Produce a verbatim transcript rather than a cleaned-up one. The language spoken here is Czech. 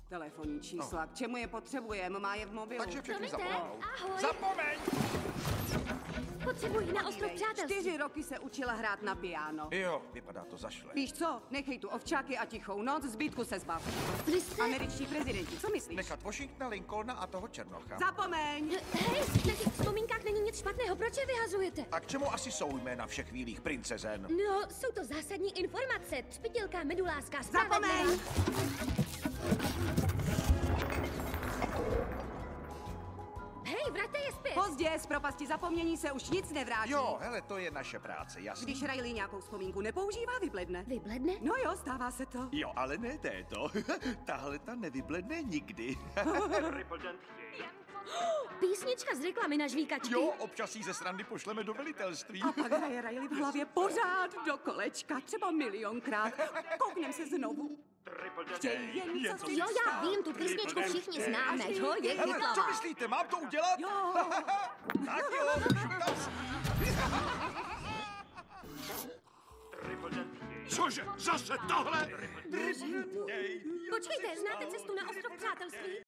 Telefonní čísla, k čemu je potřebujeme, má je v mobilu. Takže všechny Promiňte, zapomenou. ahoj. Zapomeň! Potřebuji na ostrov přátelství. Čtyři roky se učila hrát na piano. Jo, vypadá to zašle. Víš co, nechej tu ovčáky a tichou noc, zbytku se zbav. Vy jste... Američtí prezidenti, co myslíš? Nechat Washingtona, Lincolna a toho Černocha. Zapomeň! Hej, na těch vzpomínkách není nic špatného, proč je vyhazujete? A k čemu asi jsou jména všech chvílích princezen? No, jsou to zásadní informace. Třpitilka, medulářská, Zapomeň! spravedlivá. Hej, vraťte je zpět! Pozdě, z propasti zapomnění se už nic nevrátí. Jo, hele, to je naše práce, jasný. Když Riley nějakou vzpomínku nepoužívá, vybledne. Vybledne? No jo, stává se to. Jo, ale ne této. Tahle ta nevybledne nikdy. Písnička z reklamy na žvíkačky. Jo, občas jí ze srandy pošleme do velitelství. A pak hraje Riley v hlavě pořád do kolečka, třeba milionkrát. Kouknem se znovu. Chtějí jen něco si Jo, já vím, tu písničku všichni známe, to je Hele, co chytlavá. myslíte, mám to udělat? Jo. Tak jo, šup se. Cože, zase tohle? Počkejte, znáte cestu na ostrov přátelství?